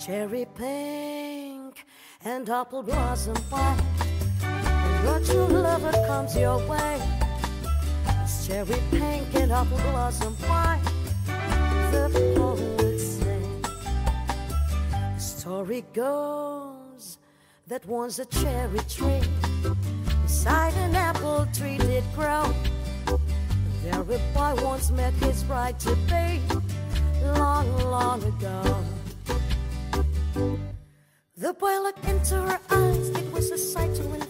cherry pink and apple blossom white. When your true lover comes your way, it's cherry pink and apple blossom white. The poets say, the story goes that once a cherry tree beside an apple tree did grow. There a boy once met his bride to be long, long ago. The boy looked into her eyes, it was a sight to